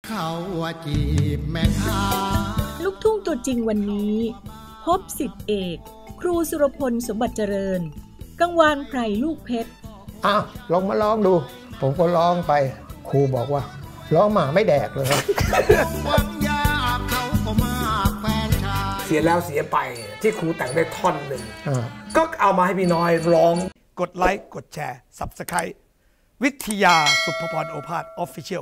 เขาว่าจีบแม่ค้าลูกทุ่งตัวจริงวันนี้พบศิษย์เอกครูสุรพลสมบัติเจริญกังวานไพรลูกเพชรลองมาร้องดูผมก็ร้องไปครูบอกว่าร้องมาไม่แดกเลยเสียแล้วเสียไปที่ครูแต่งได้ท่อนหนึ่งก็เอามาให้พี่น้อยร้องกดไลค์กดแชร์ Subscribe วิทยาสุภพรโอภาส Official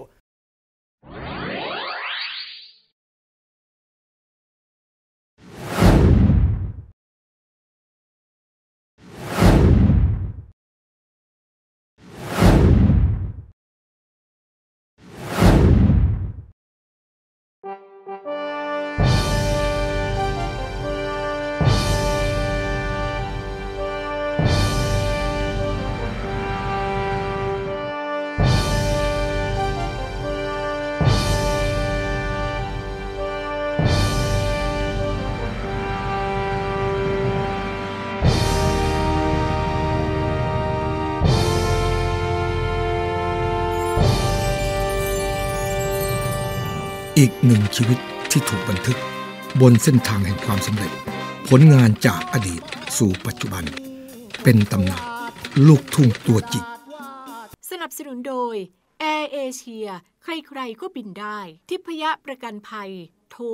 อีกหนึ่งชีวิตที่ถูกบันทึกบนเส้นทางแห่งความสำเร็จผลงานจากอดีตสู่ปัจจุบันเป็นตำนานลูกทุ่งตัวจริงสนับสนุนโดยแอร์เอเชียใครๆก็บินได้ทิพยประกันภัยโทร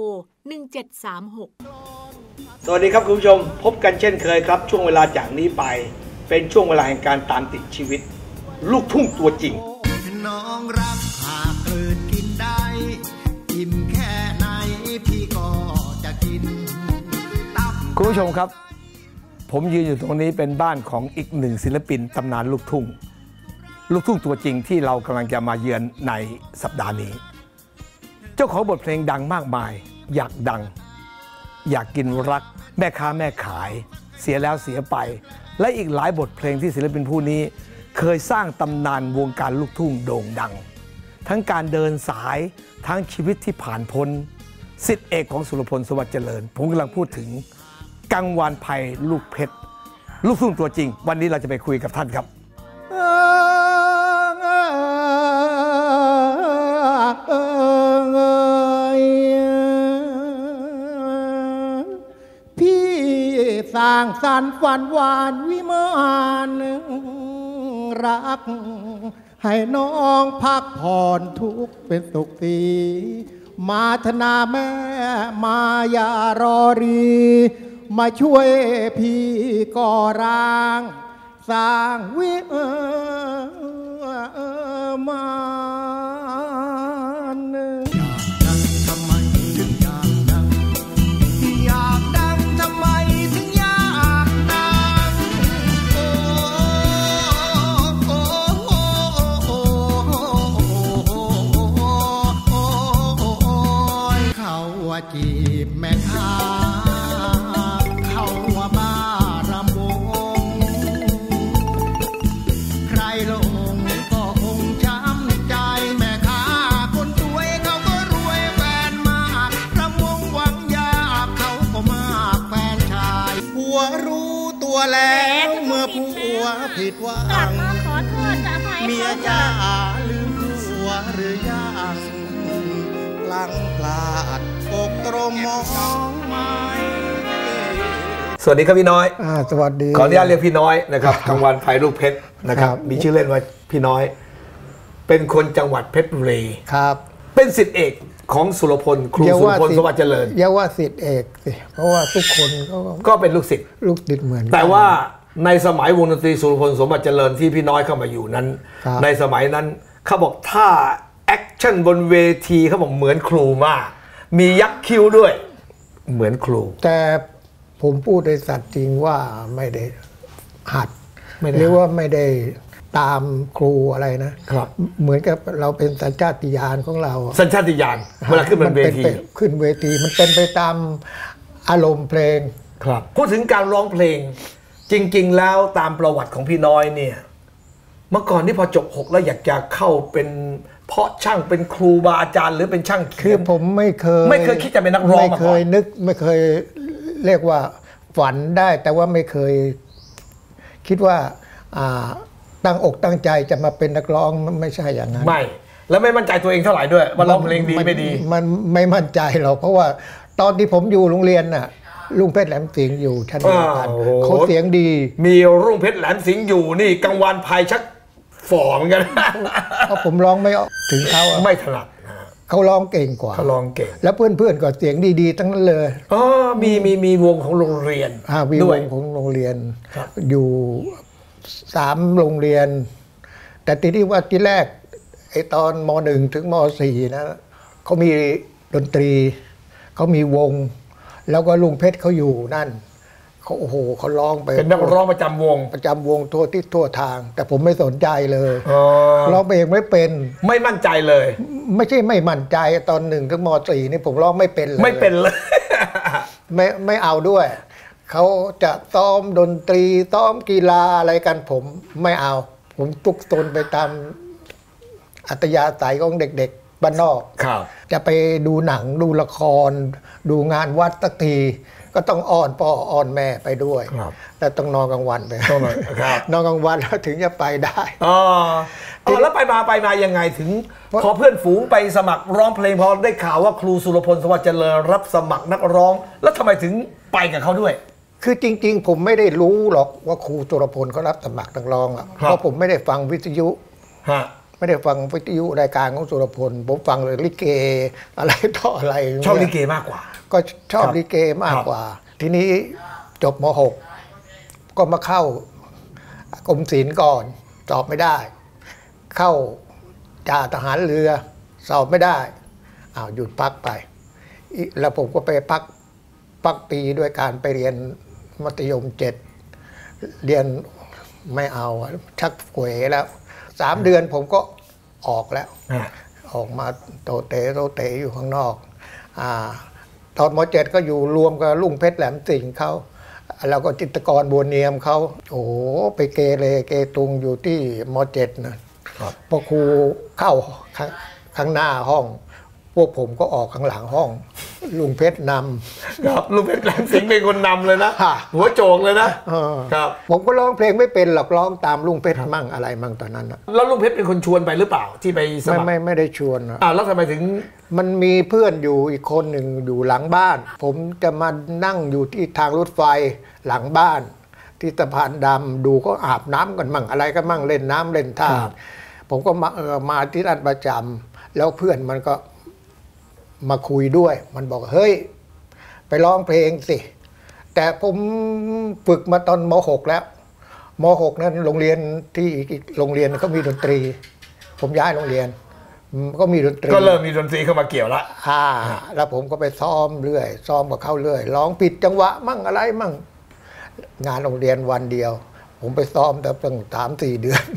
1736 สวัสดีครับคุณผู้ชมพบกันเช่นเคยครับช่วงเวลาจากนี้ไปเป็นช่วงเวลาแห่งการตามติดชีวิตลูกทุ่งตัวจริงน้องรักหากเกิดกินได้กินแค่ไหนพี่ก็จะกินคุณผู้ชมครับผมยืนอยู่ตรงนี้เป็นบ้านของอีกหนึ่งศิลปินตำนานลูกทุ่งตัวจริงที่เรากำลังจะมาเยือนในสัปดาห์นี้เจ้าของบทเพลงดังมากมายอยากดังอยากกินรักแม่ค้าแม่ขายเสียแล้วเสียไปและอีกหลายบทเพลงที่ศิลปินผู้นี้เคยสร้างตำนานวงการลูกทุ่งโด่งดังทั้งการเดินสายทั้งชีวิตที่ผ่านพ้นศิษย์เอกของสุรพลสมบัติเจริญผมกำลังพูดถึงกังวานไพรลูกเพชรลูกทุ่งตัวจริงวันนี้เราจะไปคุยกับท่านครับพี่สร้างสรรค์ฝันหวานวิมานรักให้น้องพักผ่อนทุกเป็นสุขสีมาธนาแม่มาอย่ารอรีมาช่วยพี่ก่อร่างสร้างวิมานทำไมถึงอยากดังอยากดังทำไมถึงอยากดังเขาว่าจีบแม่ค้าเขาว่าบ้ารำวงใครลงก็คงช้ำใจแม่ค้าคนสวยเขาก็รวยแฟนมากรำวงหวังยากเขาก็มากแฟนชายผัวรู้ตัวแล้วเมื่อผัวผิดหวังเมียจ๋าลืมผัวหรือยังพลังพลาดอกตรมมองไม่สวัสดีครับพี่น้อยสวัสดีขออนุญาตเรียกพี่น้อยนะครับกังวานไพรลูกเพชรนะครับมีชื่อเล่นว่าพี่น้อยเป็นคนจังหวัดเพชรบุรีครับเป็นศิษย์เอกของสุรพลครูสุรพลสมบัติเจริญอย่าว่าศิษย์เอกสิเพราะว่าทุกคนก็เป็นลูกศิษย์เหมือนแต่ว่าในสมัยวงดนตรีสุรพลสมบัติเจริญที่พี่น้อยเข้ามาอยู่นั้นในสมัยนั้นเขาบอกถ้าแอคชั่นบนเวทีเขาบอกเหมือนครูมากมียักคิ้วด้วยเหมือนครูแต่ผมพูดในสัตย์จริงว่าไม่ได้หัดหรือว่าไม่ได้ตามครูอะไรนะครับเหมือนกับเราเป็นสัญชาตญาณของเราสัญชาตญาณเวลาขึ้นบนเวทีมันเป็นไปตามอารมณ์เพลงครับพูดถึงการร้องเพลงจริงๆแล้วตามประวัติของพี่น้อยเนี่ยเมื่อก่อนที่พอจบ6แล้วอยากจะเข้าเป็นเพาะช่างเป็นครูบาอาจารย์หรือเป็นช่างคือผมไม่เคยคิดจะเป็นนักร้องไม่เคยนึกไม่เคยเรียกว่าฝันได้แต่ว่าไม่เคยคิดว่าตั้งอกตั้งใจจะมาเป็นนักร้องไม่ใช่อย่างนั้นไม่แล้วไม่มั่นใจตัวเองเท่าไหร่ด้วยว่าร้องเพลงดีไม่ดีมันไม่มั่นใจหรอกเพราะว่าตอนที่ผมอยู่โรงเรียนน่ะลุงเพชรแหลมสิงห์อยู่ชั้นเดียวกันเขาเสียงดีมีรุ่งเพชรแหลมสิงห์อยู่นี่กังวานภัยชักฝ่อเหมือนกันเพราะผมร้องไม่ถึงเขาไม่ถนัดเขาร้องเก่งกว่าเขาร้องเก่งแล้วเพื่อนๆก็เสียงดีๆทั้งนั้นเลยอ๋อมีวงของโรงเรียนมีวงของโรงเรียนอยู่3โรงเรียนแต่ที่ว่าที่แรกไอ้ตอนม.1 ถึงม.4 นะเขามีดนตรีเขามีวงแล้วก็ลุงเพชรเขาอยู่นั่นเขาโอ้โหเขาร้องไปเป็นนักร้องประจำวงทั่วทิศทั่วทางแต่ผมไม่สนใจเลยร้องเพลงไม่เป็นไม่มั่นใจเลยไม่ใช่ไม่มั่นใจตอน1 ถึงม.4 นี่ผมร้องไม่เป็นเลยไม่เป็นเลยไม่เอาด้วยเขาจะซ้อมดนตรีซ้อมกีฬาอะไรกันผมไม่เอาผมตุกตนไปตามอัตยาศัยของเด็กๆบ้านนอกจะไปดูหนังดูละครดูงานวัดสักทีก็ต้องอ้อนพ่ออ้อนแม่ไปด้วยแต่ต้องนอนกลางวันไปนอนกลางวันแล้วถึงจะไปได้แล้วไปมายังไงถึงพอเพื่อนฝูงไปสมัครร้องเพลงพอได้ข่าวว่าครูสุรพล สวัสดิ์เจริญรับสมัครนักร้องแล้วทำไมถึงไปกับเขาด้วยคือจริงๆผมไม่ได้รู้หรอกว่าครูสุรพลเขารับสมัครนักร้องเพราะผมไม่ได้ฟังวิทยุไม่ได้ฟังวิทยุรายการของสุรพลผมฟังเลยลิเกอะไรต่ออะไรชอบลิเกมากกว่าก็ชอบลิเกมากกว่าทีนี้จบม.6 ก็มาเข้ากรมศิลป์ก่อนสอบไม่ได้เข้าจ่าทหารเรือสอบไม่ได้หยุดพักไปแล้วผมก็ไปพักปีด้วยการไปเรียนมัธยม7เรียนไม่เอาชักเขวแล้ว3 เดือนผมก็ออกแล้วออกมาโตเตอยู่ข้างนอกตอนม.7 ก็อยู่รวมกับลุงเพชรแหลมสิงห์เขาแล้วก็จิตรกรบัวเนียมเขาโอ้ไปเกเรเกตุงอยู่ที่ม.7 นะพอครูเข้าข้างหน้าห้องพวกผมก็ออกข้างหลังห้องลุงเพชรนำครับลุงเพชรแหลมสิงห์เป็นคนนำเลยนะหัวโจกเลยนะครับผมก็ร้องเพลงไม่เป็นหรอกร้องตามลุงเพชรมั่งอะไรมั่งตอนนั้นแล้วลุงเพชรเป็นคนชวนไปหรือเปล่าที่ไปสมัครไม่ได้ชวนแล้วทำไมถึงมันมีเพื่อนอยู่อีกคนหนึ่งอยู่หลังบ้านผมจะมานั่งอยู่ที่ทางรถไฟหลังบ้านที่สะพานดำดูก็อาบน้ำกันมั่งอะไรก็มั่งเล่นน้ำเล่นท่าผมก็มาที่ร้านประจำแล้วเพื่อนมันก็มาคุยด้วยมันบอกเฮ้ยไปร้องเพลงสิแต่ผมฝึกมาตอนม.6 แล้วม.6 นั้นโรงเรียนที่โรงเรียนก็มีดนตรีผมย้ายโรงเรียนก็มีดนตรีก็เริ่มมีดนตรีเข้ามาเกี่ยวละแล้วผมก็ไปซ้อมเรื่อยซ้อมกับเขาเรื่อยร้องผิดจังหวะมั่งอะไรมั่งงานโรงเรียนวันเดียวผมไปซ้อมแต่ตั้ง3-4 เดือน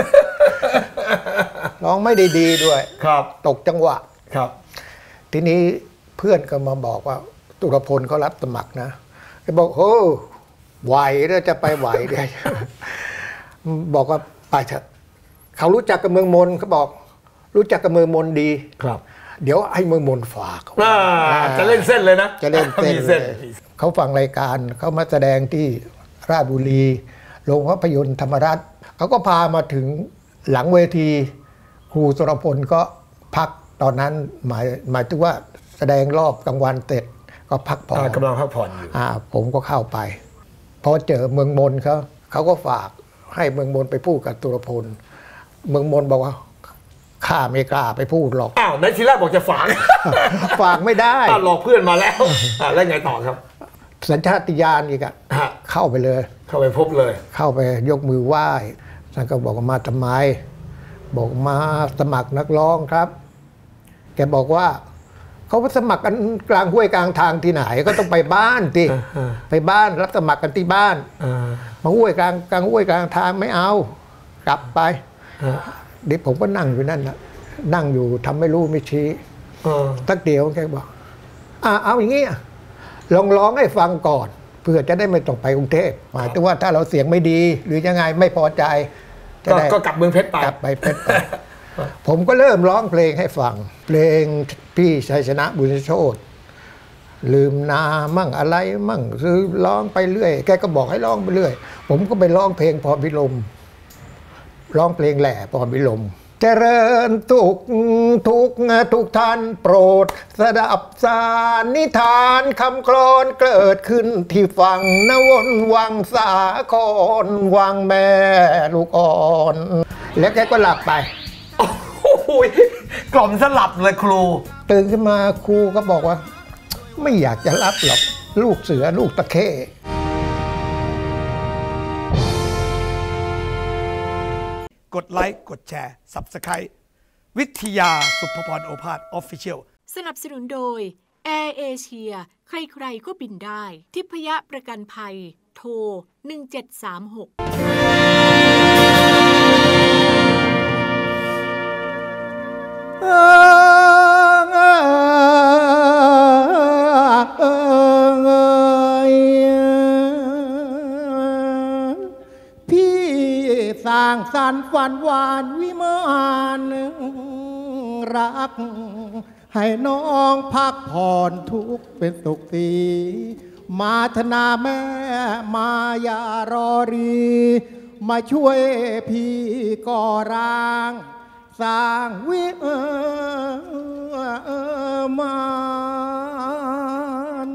ร้องไม่ได้ดีด้วยตกจังหวะทีนี้เพื่อนก็มาบอกว่าสุรพลเขารับสมัครนะไอ้บอกโอ้ไหวแล้วจะไปไหวได้บอกว่าไปเถอะเขารู้จักกับเมืองมนเขาบอกรู้จักกับเมืองมนดีครับเดี๋ยวให้เมืองมนฝากจะเล่นเส้นเลยนะจะเล่นเส้นเลยเขาฟังรายการเขามาแสดงที่ราชบุรีโรงภาพยนตร์ธรรมรัฐเขาก็พามาถึงหลังเวทีครูสุรพลก็พักตอนนั้นหมายถึงว่าแสดงรอบกลางวันเสร็จก็พักผ่อนกำลังพักผ่อนอยู่ผมก็เข้าไปพอเจอเมืองมนเขาก็ฝากให้เมืองมนไปพูดกับสุรพลเมืองมนบอกว่าข้าไม่กล้าไปพูดหรอกในทีแรกบอกจะฝากไม่ได้หลอกเพื่อนมาแล้วแล้วไงต่อครับสัญชาตญาณอีกเข้าไปเลยเข้าไปพบเลยเข้าไปยกมือไหว้ท่านก็บอกมาทำไมบอกมาสมัครนักร้องครับแกบอกว่าเขาสมัครกันกลางห้วยกลางทางที่ไหนก็ต้องไปบ้านสิไปบ้านรับสมัครกันที่บ้านมาห้วยกลางห้วยกลางทางไม่เอากลับไปเด็กผมก็นั่งอยู่นั่นนะนั่งอยู่ทำไม่รู้ไม่ชี้ตักเดียวแกบอกเอาอย่างงี้ลองร้องให้ฟังก่อนเพื่อจะได้ไม่ต้องไปกรุงเทพหมายถึงว่าถ้าเราเสียงไม่ดีหรือยังไงไม่พอใจก็กลับเมืองเพชรไปกลับไปเพชรไปผมก็เริ่มร้องเพลงให้ฟังเพลงพี่ชัยชนะบุญโชติลืมนามั่งอะไรมั่งคือร้องไปเรื่อยแกก็บอกให้ร้องไปเรื่อยผมก็ไปร้องเพลงพรพิรมร้องเพลงแหล่พรพิรมเจริญทุกท่านโปรดสดับสานิทานคำกลอนเกิดขึ้นที่ฝั่งนวนวังสาครวังแม่ลูกอ่อนแล้วแกก็หลับไปโอ้โหกล่อมสลับเลยครูตื่นขึ้นมาครูก็บอกว่าไม่อยากจะรับหรอกลูกเสือลูกตะเข้กดไลค์กดแชร์ Subscribe วิทยาสุภพรโอภาส Official สนับสนุนโดย Air Asia ใครๆก็บินได้ทิพยประกันภัยโทร 1736พี่สร้างสรรค์ฝันหวานวิมานรักให้น้องพักผ่อนทุกเป็นสุขสีมาธนาแม่มาอย่ารอรีมาช่วยพี่ก่อร่างสร้างวิมาน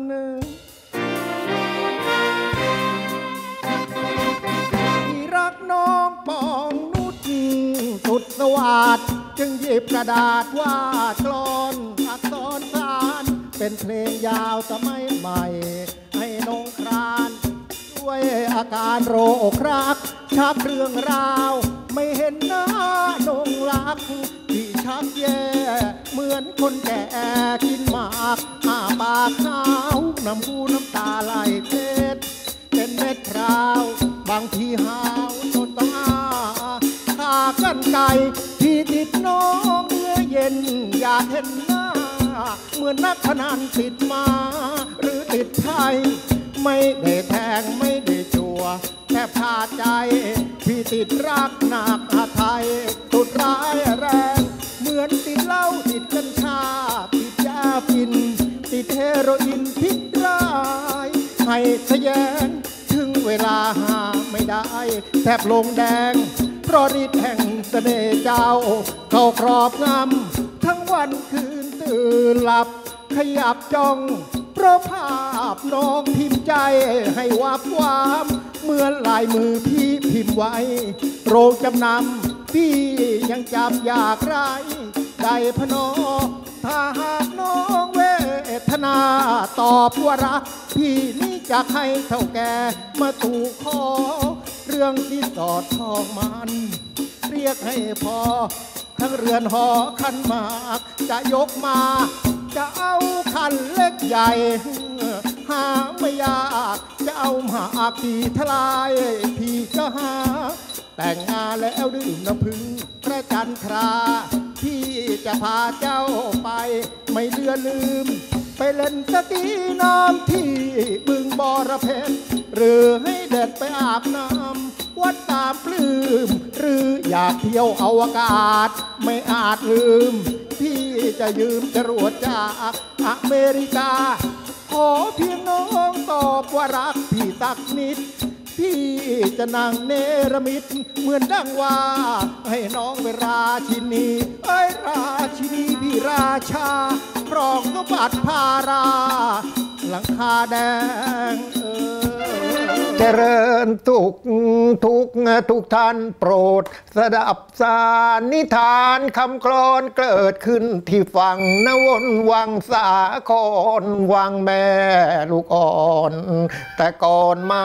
ที่รักน้องปองนุชสุดสวัสดิ์จึงหยิบกระดาษวาดกลอนอักษรสารเป็นเพลงยาวสมัยใหม่ให้น้องครานด้วยอาการโรครักชักเรื่องราวไม่เห็นหน้านงรักที่ชักแย่เหมือนคนแก่กินหมากปากขาวน้ำหูน้ำตาไหลเช็ดเป็นเม็ดพราวบางทีหาวจนต้องขากันไก่ที่ติดน้องเมื่อเย็นอยากเห็นหน้าเหมือนนักพนันติดมาหรือติดไพ่ไม่ได้แทงไม่ได้จัวแทบขาดใจพี่ติดรักหนักไทยสุดร้ายแรงเหมือนติดเหล้าติดกัญชาติดยาฟินติดเฮโรอีนพิษร้ายให้ทะแยงถึงเวลาหาไม่ได้แทบลงแดงเพราะฤทธิ์แห่งเสน่ห์เจ้าเขาครอบงำทั้งวันคืนตื่นหลับขยับจ้องเพราะภาพน้องพิมพ์ใจให้วับวามเหมือนลายมือพี่พิมพ์ไว้โรงจำนำพี่ยังจำอยากไรได้พนอถ้าหากน้องเวทนาตอบว่ารักพี่นี่จะให้เท่าแก่มาตู่ขอเรื่องที่สอดทองมันเรียกให้พอทั้งเรือนหอคันมากจะยกมาจะเอาคันเล็กใหญ่หาไม่ยากจะเอาหาพี่ทลายพี่ก็หาแต่งงานแล้วดื่มน้ำพึ่งพระจันทราพี่จะพาเจ้าไปไม่เลือลืมไปเล่นสกีน้ำที่บึงบรเพชรหรือให้เด็ดไปอาบน้ำวัดตามปลื้มหรืออยากเที่ยวอวกาศไม่อาจลืมพี่จะยืมจรวดจากอเมริกาขอเพียงน้องตอบว่ารักพี่สักนิดพี่จะนั่งเนรมิตเหมือนดังว่าให้น้องเป็นราชินีราชินีพี่ราชาครองสมบัติพาราหลังคาแดงเจริญทุกท่านโปรดสดับสานิทานคำกลอนเกิดขึ้นที่ฝั่งนวนวังสาครวังแม่ลูกอ่อนแต่ก่อนมา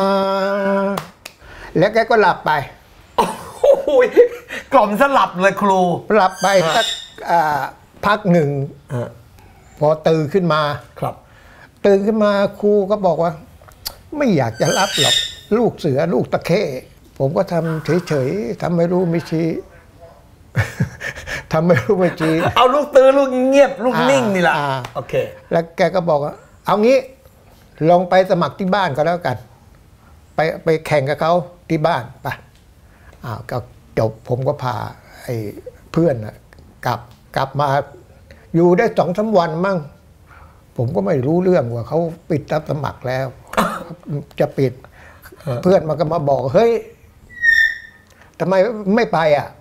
แล้วแกก็หลับไปโอ้โหกล่อมสลับเลยครูหลับไปสักพักหนึ่งพอตื่นขึ้นมาครับตื่นขึ้นมาครูก็บอกว่าไม่อยากจะรับหรอกลูกเสือลูกตะเข้ผมก็ทำเฉยๆทำไม่รู้ไม่ชี้ทำไม่รู้ไม่ชี้เอาลูกตื่นลูกเงียบลูกนิ่งนี่แหละโอเคแล้วแกก็บอกว่าเอางี้ลองไปสมัครที่บ้านก็แล้วกันไปแข่งกับเขาที่บ้านไปก็จบผมก็พาไอ้เพื่อนกลับมาอยู่ได้2-3 วันมั่งผมก็ไม่รู้เรื่องว่าเขาปิดรับสมัครแล้วจะปิดเพื่อนมันก็มาบอกเฮ้ยทำไมไม่ไป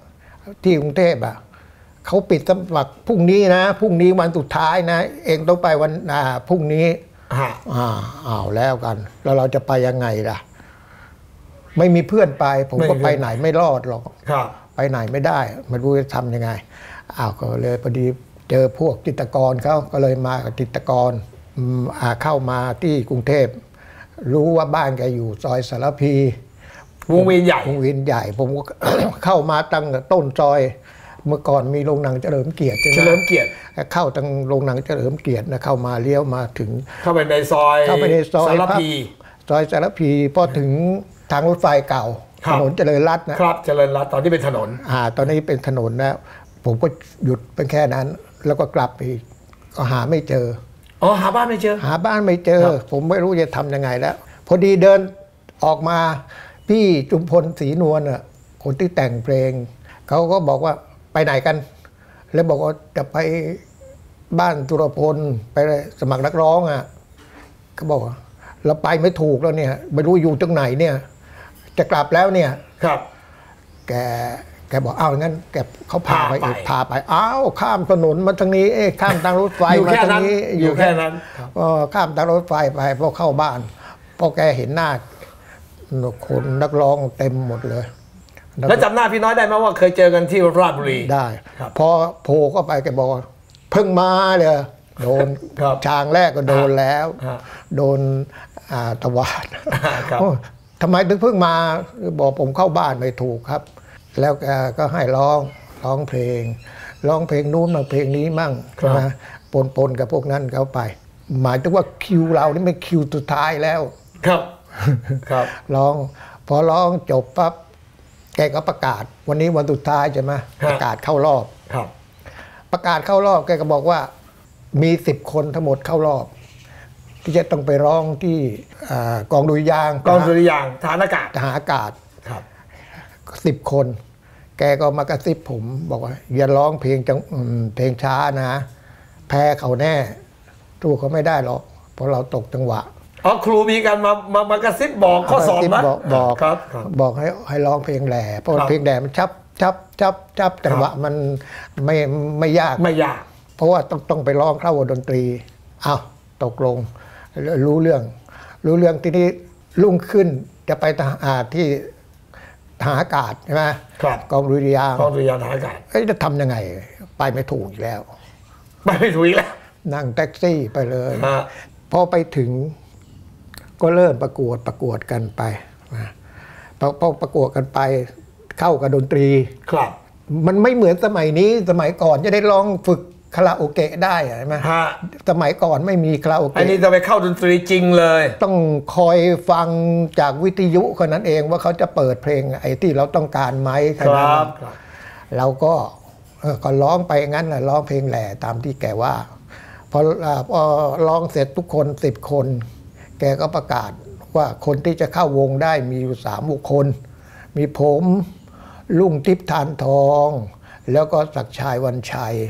ที่กรุงเทพอ่ะเขาปิดสมัครพรุ่งนี้นะพรุ่งนี้วันสุดท้ายนะเองต้องไปวันพรุ่งนี้อ้าวแล้วกันแล้วเราจะไปยังไงล่ะไม่มีเพื่อนไปผมก็ไปไหนไม่รอดหรอกไปไหนไม่ได้ไม่รู้จะทำยังไงก็เลยพอดีเจอพวกจิตรกรเขาก็เลยมากับจิตรกรเข้ามาที่กรุงเทพรู้ว่าบ้านแกอยู่ซอยสารพีวงเวียนใหญ่ผมก็ เข้ามาตั้งต้นซอยเมื่อก่อนมีโรงหนังเฉลิมเกียรติเข้าตั้งโรงหนังเฉลิมเกียรตินะเข้ามาเลี้ยวมาถึงเข้าไปในซอยสารพีซอยสารพีพอถึงทางรถไฟเก่าถนนเจริญรัตน์นะครับเจริญรัตน์ตอนที่เป็นถนนตอนนี้เป็นถนนนะผมก็หยุดเป็นแค่นั้นแล้วก็กลับไปก็หาไม่เจอหาบ้านไม่เจอผมไม่รู้จะทำยังไงแล้วพอดีเดินออกมาพี่จุมพลศรีนวลคนที่แต่งเพลงเขาก็บอกว่าไปไหนกันแล้วบอกว่าจะไปบ้านตุรพลไปสมัครนักร้องเขาบอกว่าเราไปไม่ถูกแล้วเนี่ยไม่รู้อยู่ตรงไหนเนี่ยจะกลับแล้วเนี่ยครับแกบอกงั้นแกเขาพาไปข้ามถนนมาทางนี้ข้ามทางรถไฟมาทางนี้อยู่แค่นั้นข้ามทางรถไฟไปพอเข้าบ้านพอแกเห็นหน้าคนนักร้องเต็มหมดเลยแล้วจำหน้าพี่น้อยได้ไหมว่าเคยเจอกันที่ราชบุรีได้พอโผล่เข้าไปแกบอกเพิ่งมาเลยโดนช้างแรกก็โดนแล้วโดนตวาดทำไมถึงเพิ่งมาบอกผมเข้าบ้านไม่ถูกครับแล้วแกก็ให้ร้องเพลงนู้นมาเพลงนี้มั่งนะปนกับพวกนั้นเข้าไปหมายถึงว่าคิวเรานี่ไม่คิวสุดท้ายแล้วครับพอร้องจบปั๊บแกก็ประกาศวันนี้วันสุดท้ายใช่ไหมประกาศเข้ารอบประกาศเข้ารอบแกก็บอกว่ามี10 คนทั้งหมดเข้ารอบที่จะต้องไปร้องที่กองดุริยางค์ทหารอากาศ10 คนแกก็มากระซิบผมบอกว่าอย่าร้องเพลงช้านะแพ้เขาแน่สู้เขาไม่ได้หรอกเพราะเราตกจังหวะครูมีการมากระซิบบอกข้อสอบนะบอกให้ร้องเพลงแหล่เพราะเพลงแหล่มันชับจังหวะมันไม่ยากเพราะว่าต้องไปร้องเข้าดนตรีตกลงรู้เรื่องที่นี้รุ่งขึ้นจะไปที่ทหารอากาศใช่ไหมกองดุริยางค์ทหารอากาศจะทำยังไงไปไม่ถูกอีกแล้วนั่งแท็กซี่ไปเลยพอไปถึงก็เริ่มประกวดกันไปพอประกวดกันไปเข้ากับดนตรีมันไม่เหมือนสมัยนี้สมัยก่อนจะได้ร้องฝึกคาราโอเกะได้ใช่ไหมสมัยก่อนไม่มีคาราโอเกะอันนี้จะไปเข้าดนตรีจริงเลยต้องคอยฟังจากวิทยุคนนั้นเองว่าเขาจะเปิดเพลงไอ้ที่เราต้องการไหมครับเราก็ร้องไปงั้นแหละร้องเพลงแหล่ตามที่แกว่าพอร้องเสร็จทุกคน10 คนแกก็ประกาศว่าคนที่จะเข้าวงได้มีอยู่3 บุคคลมีผมลุงทิพย์ทานทองแล้วก็ศักดิ์ชัยวันชัย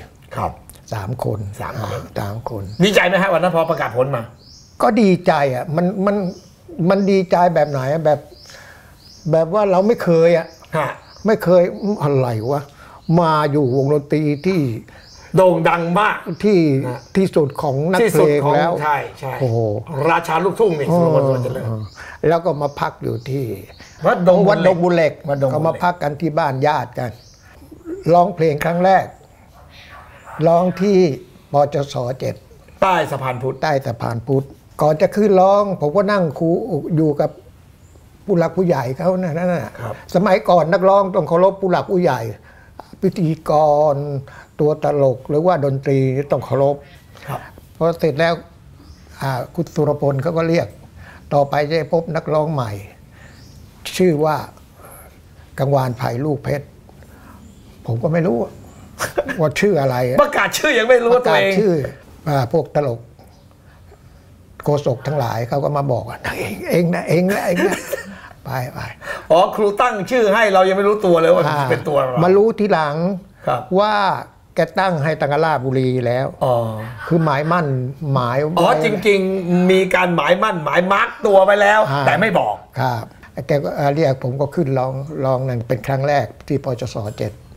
3 คนดีใจไหมฮะวันนั้นพอประกาศผลมาก็ดีใจมันดีใจแบบไหนแบบว่าเราไม่เคยไม่เคยอะไรวะมาอยู่วงดนตรีที่โด่งดังมากที่สุดของนักเพลงแล้วใช่โอ้โหราชาลูกทุ่งนี่สุรพลสวนเจริญแล้วก็มาพักอยู่ที่วัดดงบุเหล็กก็มาพักกันที่บ้านญาติกันร้องเพลงครั้งแรกร้องที่ปจส7ใต้สะพานพุทธก่อนจะขึ้นร้องผมก็นั่งคูอยู่กับผู้หลักผู้ใหญ่เขานั่นน่ะสมัยก่อนนักร้องต้องเคารพผู้หลักผู้ใหญ่พิธีกรตัวตลกหรือว่าดนตรีต้องเคารพพอเสร็จแล้วคุณสุรพลเขาก็เรียกต่อไปจะพบนักร้องใหม่ชื่อว่ากังวานไผ่ลูกเพชรผมก็ไม่รู้ว่าชื่ออะไรประกาศชื่อยังไม่รู้ตัวเองชื่อพวกตลกโกศกทั้งหลายเขาก็มาบอกว่าเองนะไปครูตั้งชื่อให้เรายังไม่รู้ตัวเลยว่าเป็นตัวอะไรมารู้ทีหลังว่าแกตั้งให้ตังกราชบุรีแล้วคือหมายมั่นหมายจริงๆมีการหมายมั่นหมายมาร์กตัวไปแล้วแต่ไม่บอกครับแกก็เรียกผมก็ขึ้นร้องนั่นเป็นครั้งแรกที่ปจส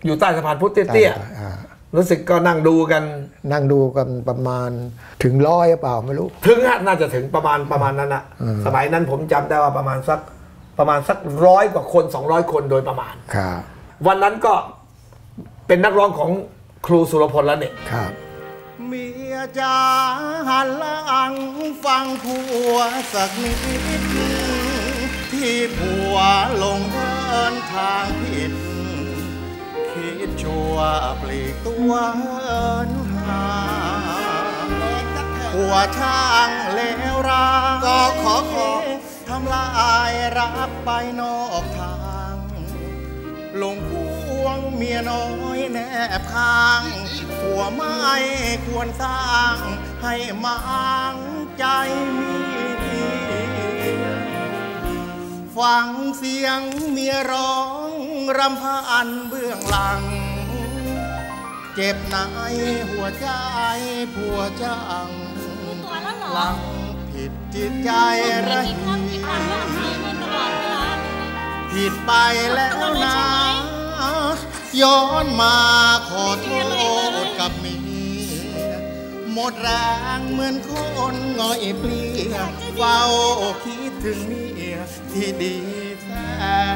อยู่ใต้สะพานพุทธเตี้ยๆรู้สึกก็นั่งดูกันประมาณถึง100หรือเปล่าไม่รู้ถึงน่าจะถึงประมาณนั้นนะสมัยนั้นผมจำได้ว่าประมาณสัก100 กว่าคน200 คนโดยประมาณครับวันนั้นก็เป็นนักร้องของครูสุรพลแล้วเนี่ยครับเมียจ๋าหันหลังฟังผัวสักนิดที่ผัวลงเดินทางผิดคิดชั่วปลีกตัวหาผัวช่างเลวร้ายก็ขอทำลายรักไปนอกทางลงควงเมียน้อยแนบข้างผัวไม่ควรสร้างให้มังใจมีฟังเสียงเมียร้องรำพันเบื้องหลังเจ็บในหัวใจผัวจังหลังผิดจิตใจระหีผิดไปแล้วนะย้อนมาขอโทษกับเมียหมดแรงเหมือนคนง่อยเปลี่ยเฝ้าคิดถึงเมียที่ดีแสน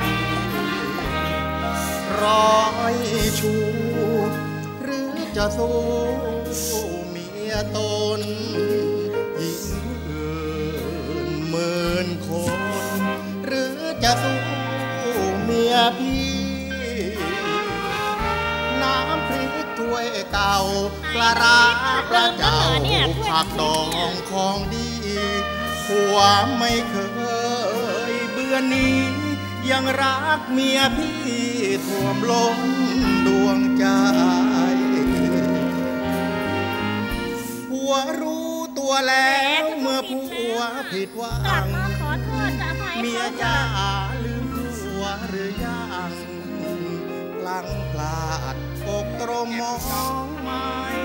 ร้อยชูหรือจะสู้เมียตนหญิงอื่นหมื่นคนหรือจะสู้เมียพี่น้ำพริกถ้วยเก่าปลาร้าปลาเจ้าผักดองของดีผัวไม่เคยเบื่อนี้ยังรักเมียพี่ท่วมล้นดวงใจผัวรู้ตัวแล้วเมื่อผัวผิดหวังเมียจะลืมผัวหรือยังพลังพลาดอกตรมมองไม่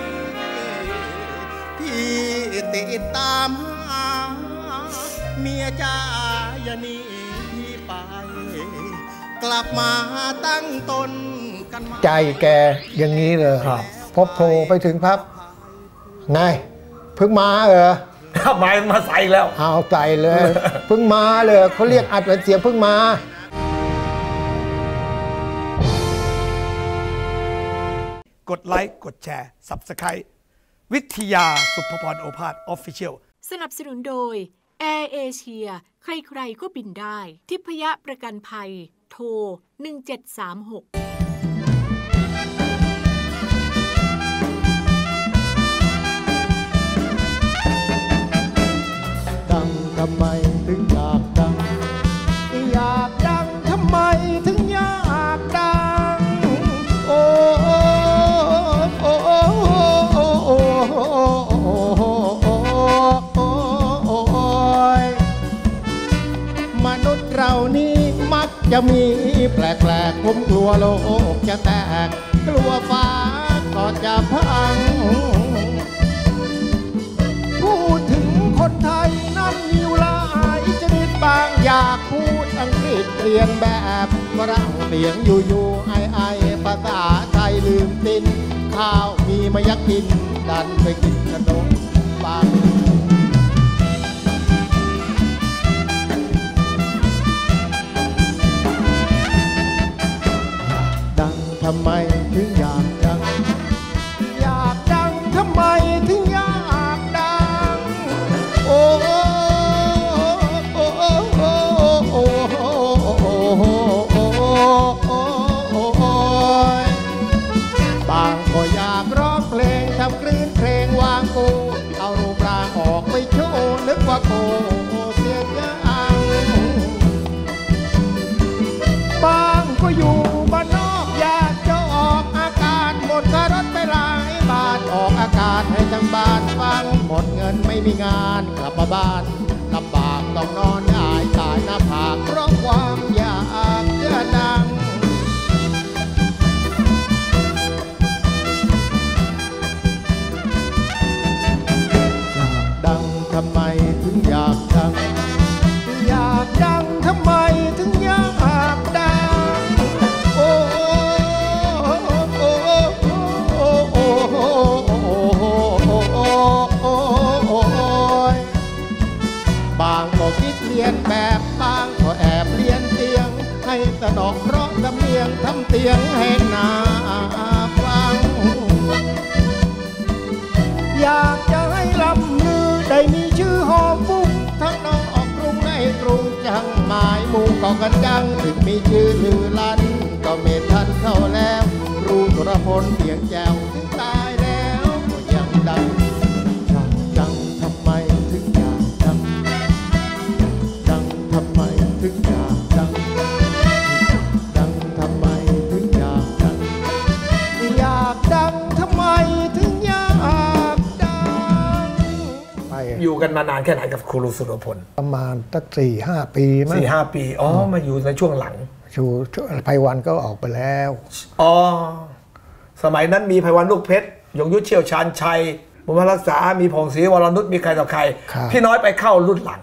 พี่ติดตามหาเมียจ้าอย่าหนีพี่ไปกลับมาตั้งตนกันใจแกอย่างนี้เลยพบโทรไปถึงพับไงเพิ่งมามาใส่แล้วเอาใส่เลยเพิ่งมาเลยเขาเรียกอัดเป็นเสียงเพิ่งมากดไลค์กดแชร์ Subscribe วิทยาสุภพรโอภาส Official สนับสนุนโดยแอร์เอเชียใครๆก็บินได้ทิพยประกันภัยโทร1736 ทำไมถึงอยากดังทำไมถึงอยากดังโอ้โอ้โอ้โอ้โอ้โอ้มนุษย์เรานี่มักจะมีแปลกๆผมกลัวโลกจะแตกกลัวฟ้าก็จะพังพูดถึงคนไทยนั้นมีหลายชนิดบางอยากพูดอังกฤษเรียนแบบฝรั่งเสียงอยู่ๆไอภาษาไทยลืมสิ้นข้าวมีมายักกินดันไปกินขนมปังดังทำไมถึงอยากดังทำไมถึงอยากดังโอ้โอ้โอ้โอ้โอ้โอ้บางก็อยากร้องเพลงทำคลื่นเพลงวางกูเอารูปร่างออกไปโชว์นึกว่าโกเสียยังบางก็อยู่บ้านนอกอยากจะออกอากาศหมดค่ารถไปหลายบาทออกอากาศให้ทั้งบ้านฟังหมดเงินไม่มีงานกลับมาบ้านลำบากต้องนอนหงายตายหน้าผากเพราะความอยากจะดังทำไมถึงอยากดังทำไมถึงอยากดังโอ้เสียงให้นาฟังอยากจะให้ลำลือได้มีชื่อหอมฟุ้งทั้งนอกกรุงในกรุงจังหมายมุ่งก่อกันดังถึงมีชื่อลือลั่นก็ไม่ทันเข้าแล้วรู้สุรพลเสียงแจ๋วถึงตายแล้วก็ยังดังดังทำไมถึงอยากดังดังทำไมถึงอยากดังดังทำไมถึงอยากดังอยากดังทำไมถึงอยากดังไปอยู่กันมานานแค่ไหนกับครูสุรพลประมาณตั้ง4-5 ปีมั้ง 4-5 ปีอ๋อมาอยู่ในช่วงหลังชูไพวันก็ออกไปแล้วอ๋อสมัยนั้นมีไพวันลูกเพชรยงยุทธเชี่ยวชาญชัยบุญรักษามีผ่องศรีวรนุชมีใครต่อใครพี่น้อยไปเข้ารุ่นหลัง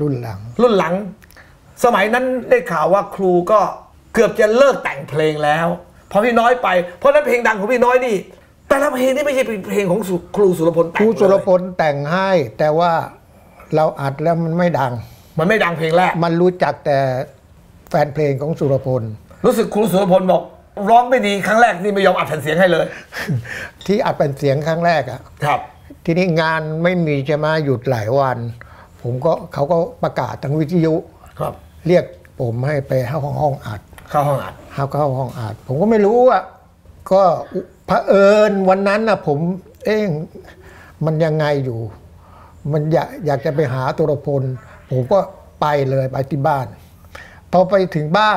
สมัยนั้นได้ข่าวว่าครูก็เกือบจะเลิกแต่งเพลงแล้วพอพี่น้อยไปเพราะนั้นเพลงดังของพี่น้อยนี่แต่ละเพลงนี่ไม่ใช่เป็นเพลงของครูสุรพลแต่งครูสุรพลแต่งให้แต่ว่าเราอัดแล้วมันไม่ดังเพลงแรกมันรู้จักแต่แฟนเพลงของสุรพลรู้สึกครูสุรพลบอกร้องไม่ดีครั้งแรกนี่ไม่ยอมอัดแผ่นเสียงให้เลยที่อัดแผ่นเสียงครั้งแรกอ่ะครับทีนี้งานไม่มีจะมาหยุดหลายวันเขาก็ประกาศทางวิทยุครับเรียกผมให้ไปเข้าห้องอัดเข้าห้องอัดผมก็ไม่รู้อ่ะก็เผอิญวันนั้นน่ะผมมันยังไงอยู่มันอยากจะไปหาสุรพลผมก็ไปเลยไปที่บ้านพอไปถึงบ้าน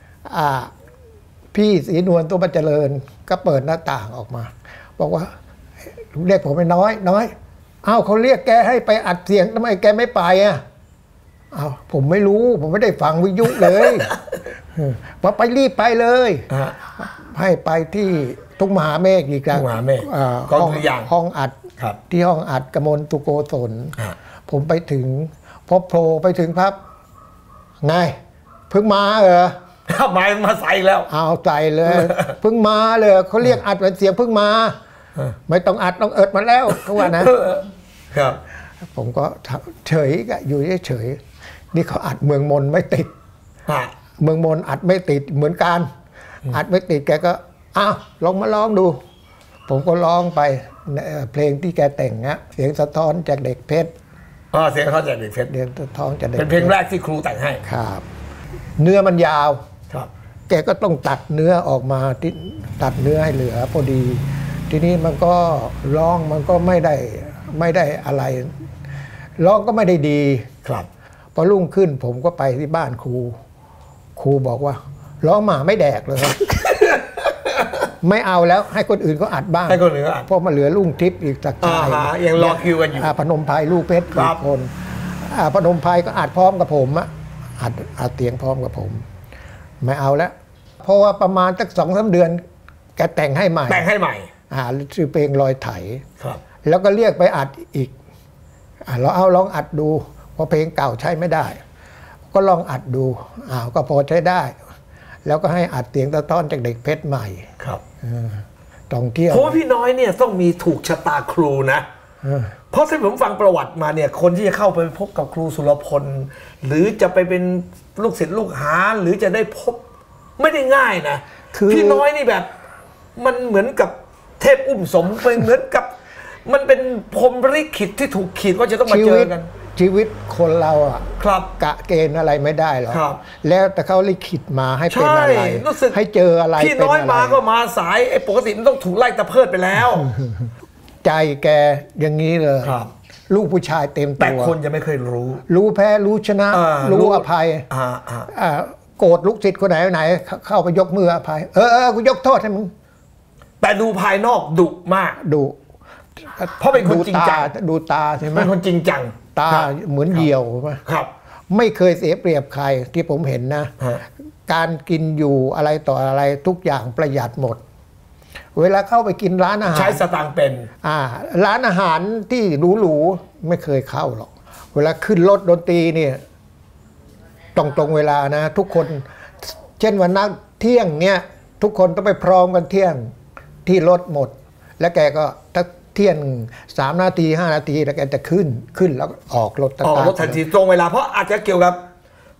พี่ศรีนวลตัวบัจเจริญก็เปิดหน้าต่างออกมาบอกว่าเรียกผมไปน้อยอ้าวเขาเรียกแกให้ไปอัดเสียงทำไมแกไม่ไปอ่ะอ้าวผมไม่รู้ผมไม่ได้ฟังวิทยุเลยว่าไปรีบไปเลยให้ไปที่ทุ่งมหาเมฆอีกแล้วห้องอัดที่ห้องอัดกมลตุโกศลผมไปถึงพบโผล่ไปถึงพับไงเพิ่งมามาใส่แล้วเอาใส่เลยเพิ่งมาเลยเขาเรียกอัดเป็นเสียงเพิ่งมาไม่ต้องอัดต้องเอิดมาแล้วเขาว่านะครับผมก็เฉยก็อยู่เฉยนี่เขาอัดเมืองมนไม่ติดเมืองมนอัดไม่ติดเหมือนกันอัดไม่ติดแกก็ลองมาร้องดูผมก็ร้องไปเพลงที่แกแต่งเสียงสะท้อนจากเด็กเพชรเสียงสะท้อนจากเด็กเพชรเป็นเพลงแรกที่ครูแต่งให้ครับเนื้อมันยาวแกก็ต้องตัดเนื้อออกมาตัดเนื้อให้เหลือพอดีทีนี้มันก็ร้องมันก็ไม่ได้อะไรร้องก็ไม่ได้ดีครับพอรุ่งขึ้นผมก็ไปที่บ้านครูบอกว่าร้องหมาไม่แดกเลยไม่เอาแล้วให้คนอื่นเขาอัดบ้างให้คนอื่นเขาอัดเพราะมาเหลือลุงทิพย์อีกสักชายยังรอคิวกันอยู่พนมไพรลูกเพชรอีกคนพนมไพรก็อัดพร้อมกับผมอัดเสียงพร้อมกับผมไม่เอาแล้วเพราะว่าประมาณสัก2-3 เดือนแกแต่งให้ใหม่ชื่อเพลงลอยไถแล้วก็เรียกไปอัดอีกเราลองอัดดูเพราะเพลงเก่าใช้ไม่ได้ก็ลองอัดดูก็พอใช้ได้แล้วก็ให้อัดเสียงสะท้อนจากเด็กเพชรใหม่ครับท่องเที่ยวเพราะพี่น้อยเนี่ยต้องมีถูกชะตาครูนะเพราะที่ผมฟังประวัติมาเนี่ยคนที่จะเข้าไปพบกับครูสุรพลหรือจะไปเป็นลูกศิษย์ลูกหาหรือจะได้พบไม่ได้ง่ายนะพี่น้อยนี่แบบมันเหมือนกับเทพอุ้มสมเป็นเหมือนกับมันเป็นพรหมลิขิตที่ถูกขีดว่าจะต้องมาเจอกันชีวิตคนเราครับกะเกณฑ์อะไรไม่ได้หรอกแล้วแต่เขาลิขิตมาให้เป็นอะไรให้เจออะไรพี่น้อยมาก็มาสายปกติมันต้องถูกไล่ตะเพิดไปแล้วใจแกอย่างนี้เลยลูกผู้ชายเต็มตัวแต่คนจะไม่เคยรู้แพ้รู้ชนะรู้อภัยโกรธลูกศิษย์คนไหนเข้าไปยกมืออภัยกูยกโทษให้มึงแต่ดูภายนอกดุมากดุเพราะเป็นคนจริงจังดูตาใช่ไหมเป็นคนจริงจังตาเหมือนเหยี่ยวครับไม่เคยเสียเปรียบใครที่ผมเห็นนะการกินอยู่อะไรต่ออะไรทุกอย่างประหยัดหมดเวลาเข้าไปกินร้านอาหารใช้สตางค์เป็นร้านอาหารที่หรูๆไม่เคยเข้าหรอกเวลาขึ้นรถดนตรีเนี่ยตรงเวลานะทุกคนเช่นวันนักเที่ยงเนี่ยทุกคนต้องไปพร้อมกันเที่ยงที่รถหมดแล้วแกก็ถ้าเที่ยง3 นาที 5 นาทีแล้วแกจะขึ้นแล้วออกรถทันทีตรงเวลาเพราะอาจจะเกี่ยวกับ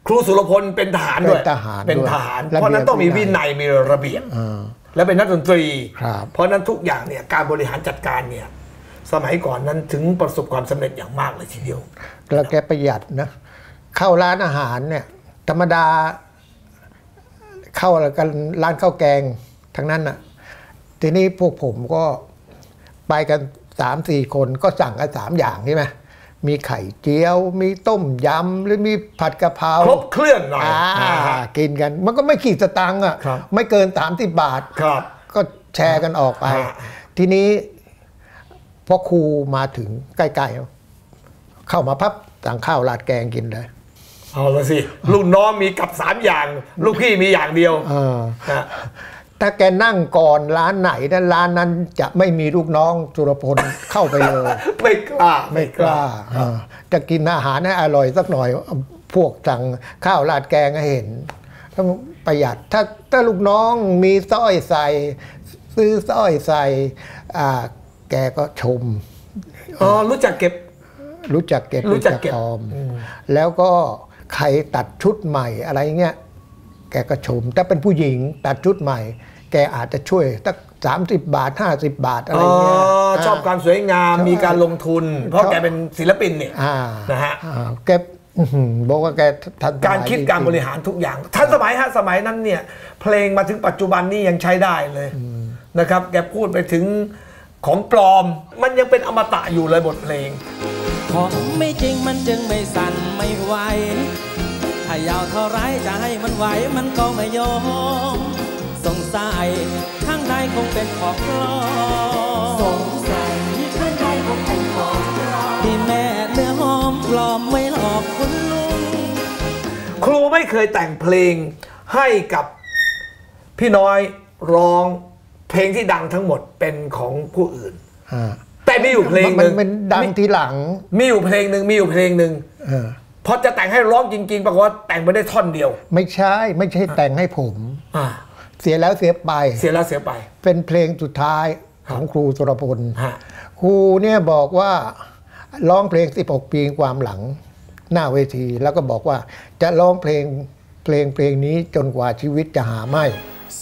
ครูสุรพลเป็นทหารด้วยเป็นทหารเป็นทหารเพราะนั้นต้องมีวินัยมีระเบียบและเป็นนักดนตรีเพราะนั้นทุกอย่างเนี่ยการบริหารจัดการเนี่ยสมัยก่อนนั้นถึงประสบความสำเร็จอย่างมากเลยทีเดียวแล้วแกประหยัดนะเข้าร้านอาหารเนี่ยธรรมดาเข้ากันร้านข้าวแกงทั้งนั้นน่ะทีนี้พวกผมก็ไปกัน 3-4 คนก็สั่งกัน3 อย่างใช่ไหมมีไข่เจียวมีต้มยำหรือมีผัดกะเพราครบเครื่องหน่อยกินกันมันก็ไม่ขีดสตังค์อ่ะไม่เกิน30 บาทก็แชร์กันออกไปทีนี้พอครูมาถึงใกล้ๆเข้ามาพับสั่งข้าวราดแกงกินเลยเอาละสิลูกน้องมีกับ3 อย่างลูกพี่มีอย่างเดียวถ้าแกนั่งก่อนร้านไหนนั้นร้านนั้นจะไม่มีลูกน้องสุรพลเข้าไปเลยไม่กล้าจะกินอาหารให้อร่อยสักหน่อยพวกสั่งข้าวราดแกงให้เห็นต้องประหยัดถ้าลูกน้องมีสร้อยใส่ซื้อสร้อยใส่แกก็ชมรู้จักเก็บรู้จักออมแล้วก็ใครตัดชุดใหม่อะไรเงี้ยแกก็ชมถ้าเป็นผู้หญิงตัดชุดใหม่แกอาจจะช่วยสัก30 บาท50 บาทอะไรเงี้ยชอบการสวยงามมีการลงทุนเพราะแกเป็นศิลปินเนี่ยนะฮะแกบอกว่าแกการคิดการบริหารทุกอย่างทันสมัยสมัยนั้นเนี่ยเพลงมาถึงปัจจุบันนี้ยังใช้ได้เลยนะครับแกพูดไปถึงของปลอมมันยังเป็นอมตะอยู่เลยบทเพลงของไม่จริงมันจึงไม่สั่นไม่ไหวถ้ายาวเท่าไรจะให้มันไหวมันก็ไม่ยอมสงสัยข้างในคงเป็นของปลอมสงสัยข้างในคงเป็นของปลอมที่แม่เนื้อหอมปลอมไม่หลอกคุณลุงครูไม่เคยแต่งเพลงให้กับพี่น้อยร้องเพลงที่ดังทั้งหมดเป็นของผู้อื่นแต่มีอยู่เพลงนึงมันดังทีหลังมีอยู่เพลงหนึ่งพอจะแต่งให้ร้องจริงๆปรากฏว่าแต่งไปได้ท่อนเดียวไม่ใช่แต่งให้ผมเสียแล้วเสียไปเป็นเพลงสุดท้ายของครูสุรพลครูเนี่ยบอกว่าร้องเพลง16 ปีความหลังหน้าเวทีแล้วก็บอกว่าจะร้องเพลงนี้จนกว่าชีวิตจะหาไม่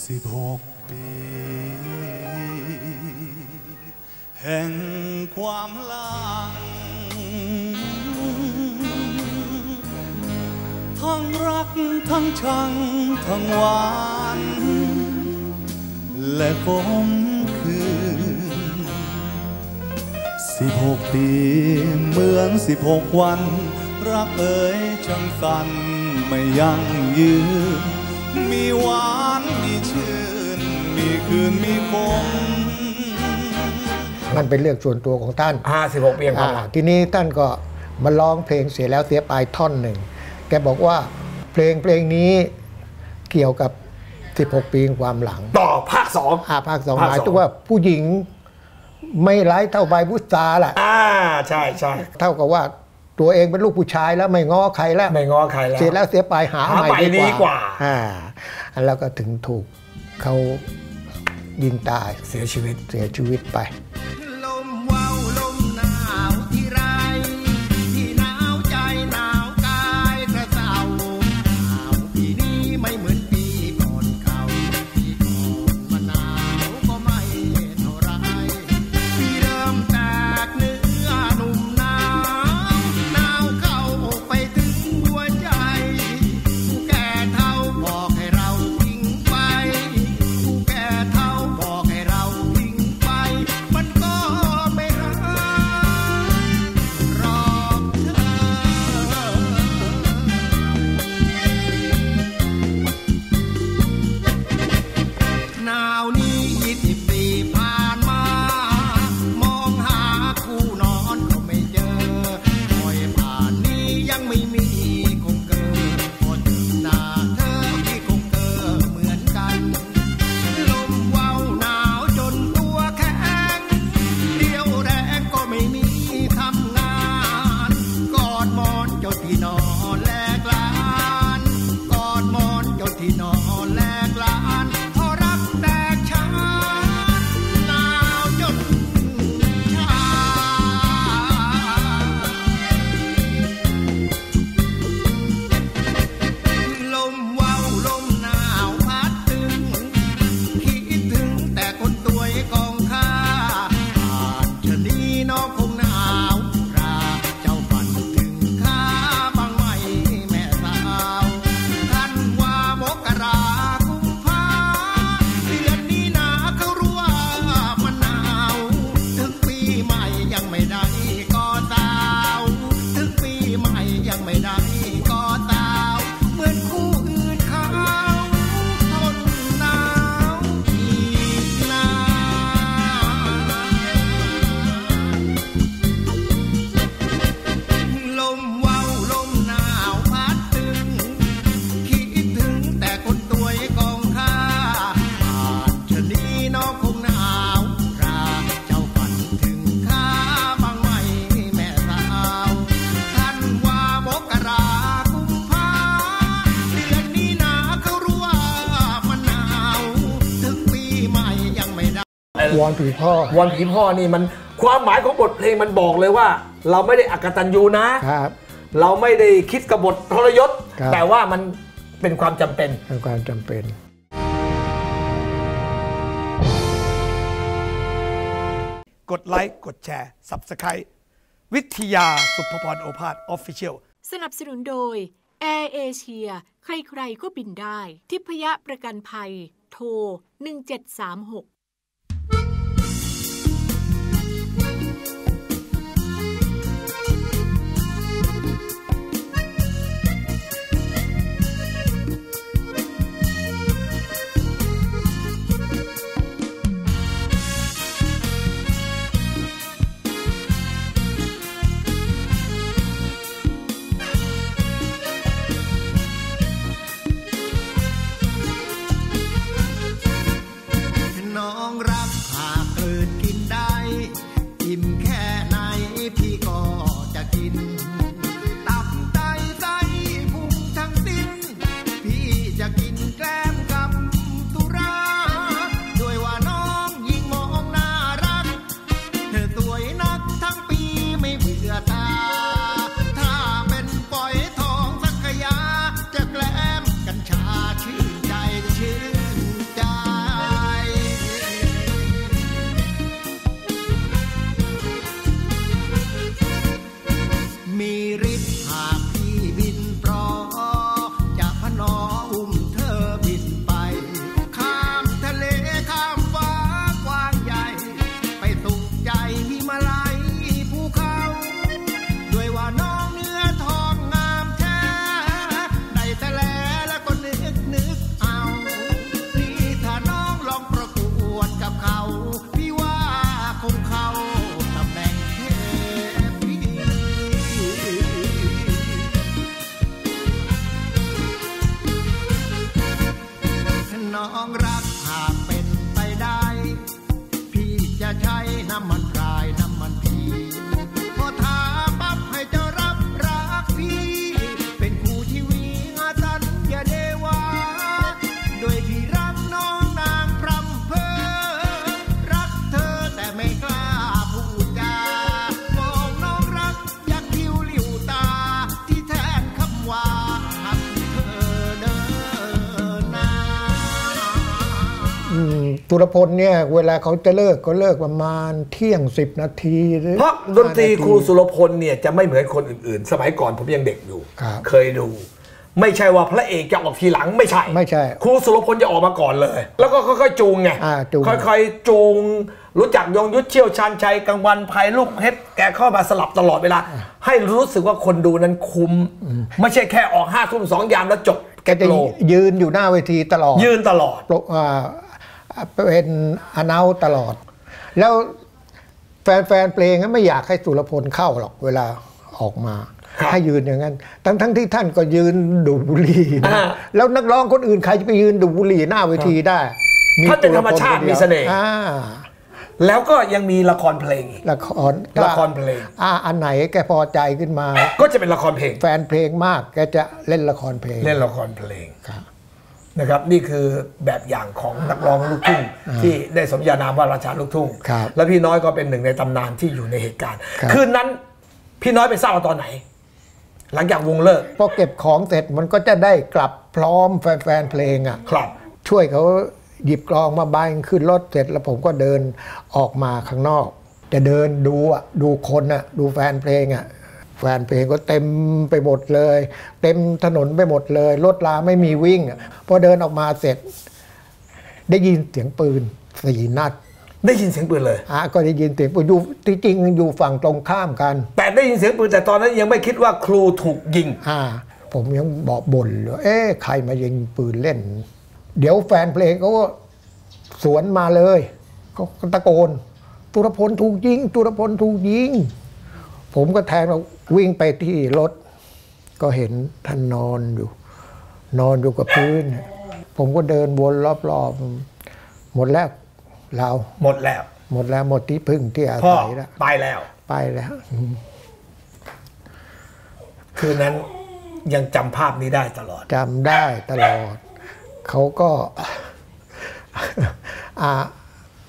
16 ปีแห่งความหลังทั้งรักทั้งชังทั้งหวานและขมขื่น16 ปีเหมือน16 วันรักเอ๋ยช่างสั้นไม่ยั่งยืนมีหวานมีชื่นมีคืนมีคมมันเป็นเรื่องส่วนตัวของท่าน 16 ปีทีนี้ท่านก็มาร้องเพลงเสียแล้วเสียไปท่อนหนึ่งแกบอกว่าเพลงนี้เกี่ยวกับ16 ปีความหลังต่อภาค2 ภาค 2หมายถึงว่าผู้หญิงไม่ร้ายเท่าใบพุทราล่ะใช่เท่ากับว่าตัวเองเป็นลูกผู้ชายแล้วไม่ง้อใครแล้วเสียแล้วเสียไปหาใหม่ดีกว่าแล้วก็ถึงถูกเขายิงตายเสียชีวิตไปมันก็อนผีพ่อวอนผีพ่อนี่มันความหมายของบทเพลงมันบอกเลยว่า เราไม่ได้อกตัญญูนะครับเราไม่ได้คิดกบฏทรยศครับแต่ว่ามันเป็นความจำเป็นเป็นความจำเป็นกดไลค์กดแชร์ Subscribe วิทยาสุภพรโอภาส Official สนับสนุนโดย Air Asia ใครๆก็บินได้ ทิพยประกันภัย โทร 1736 น้องรักหากเกิดกินได้อิ่มแค่ไหนพี่ก็จะกินตับไตไส้พุงทั้งสิ้นพี่จะกินแกล้มกับสุราด้วยว่าน้องยิ่งมองน่ารักเธอสวยนักทั้งปีไม่เบื่อตาถ้าเป็นฝอยทองสักขยาจะแกล้มกัญชาชื่นใจชื่นใจมีฤทธิ์หากพี่บินปลอจะพนออุ้มเธอบินไปข้ามทะเลข้ามฟ้ากว้างใหญ่ไปสุขใจหิมาลัยภูเขาด้วยว่าน้องเนื้อทองงามแท้ได้แต่แลแล้วก็นึกเอานี่ถ้าน้องลองประกวดกับเขาพี่ว่าคงเข้าตำแหน่งเทพี น้องรักหากเป็นไปได้พี่จะใช้น้ำมันพรายน้ำมันพีพอทาปั๊บให้เจ้ารับรักพี่เป็นคู่ชีวิตอาสัญญาเดวาโดยที่รักน้องนางพรำเพอรักเธอแต่ไม่กล้าพูดจามองน้องรักอยากคิ้วหลิวตาที่แทนคำว่าหักเธอเดินหน้าตุลพลเนี่ยเวลาเขาจะเลิกก็เลิกประมาณเที่ยง10 นาทีหรือเพราะดนตรี 5 นาทีครูสุรพลเนี่ยจะไม่เหมือนคนอื่นๆ สมัยก่อนผมยังเด็กอยู่ครับเคยดู ไม่ใช่ว่าพระเอกจะออกทีหลังไม่ใช่ไม่ใช่ครูสุรพลจะออกมาก่อนเลย แล้วก็ค่อยๆจูงไงจูงค่อยๆจูง รู้จักยงยุทธเชี่ยวชาญชัยกลางวันภัยลูกเฮ็ดแกเข้ามาสลับตลอดเวลา ให้รู้สึกว่าคนดูนั้นคุ้มไม่ใช่แค่ออก5 ทุ่ม 2 ยามแล้วจบแกจะยืนอยู่หน้าเวทีตลอดยืนตลอดเป็นอนาตลอด แล้วแฟนเพลงไม่อยากให้สุรพลเข้าหรอกเวลาออกมาครับให้ยืนอย่างนั้นทั้งที่ท่านก็ยืนดูดบุหรี่นะอ่าแล้วนักร้องคนอื่นใครจะไปยืนดูดบุหรี่หน้าเวทีได้ท่านเป็นธรรมชาติมีเสน่ห์ แล้วก็ยังมีละครเพลงอีกละครละครเพลงอันไหนแกพอใจขึ้นมาก็จะเป็นละครเพลงแฟนเพลงมากแกจะเล่นละครเพลงเล่นละครเพลงครับนะครับนี่คือแบบอย่างของนักร้องลูกทุ่งที่ได้สมญานามว่าราชาลูกทุ่งครับและพี่น้อยก็เป็นหนึ่งในตำนานที่อยู่ในเหตุการณ์ครับคืนนั้นพี่น้อยไปทราบตอนไหน หลังจากวงเลิกพอเก็บของเสร็จมันก็จะได้กลับพร้อมแฟนเพลงอ่ะครับช่วยเขาหยิบกลองมาใบขึ้นรถเสร็จแล้วผมก็เดินออกมาข้างนอก จะเดินดูอ่ะดูคนอ่ะดูแฟนเพลงอ่ะแฟนเพลงก็เต็มไปหมดเลย เต็มถนนไปหมดเลยรถลาไม่มีวิ่งอ่ะพอเดินออกมาเสร็จ ได้ยินเสียงปืน4 นัดได้ยินเสียงปืนเลยก็ได้ยินเสียงปืนอยู่ที่จริงอยู่ฝั่งตรงข้ามกันแต่ได้ยินเสียงปืนแต่ตอนนั้นยังไม่คิดว่าครูถูกยิงผมยังบอกบ่นเลยใครมายิงปืนเล่น เดี๋ยวแฟนเพลงเขาก็สวนมาเลยเขาตะโกนตุรพลถูกยิงตุรพลถูกยิงผมก็แทงเราวิ่งไปที่รถ ก็เห็นท่านนอนอยู่กับพื้น ผมก็เดินวนรอบๆหมดแล้วเราหมดแล้วหมดที่พึ่งที่อาพ่อศัยแล้วไปแล้วไปแล้วคืนนั้นยังจำภาพนี้ได้ตลอดจำได้ตลอด เขาก็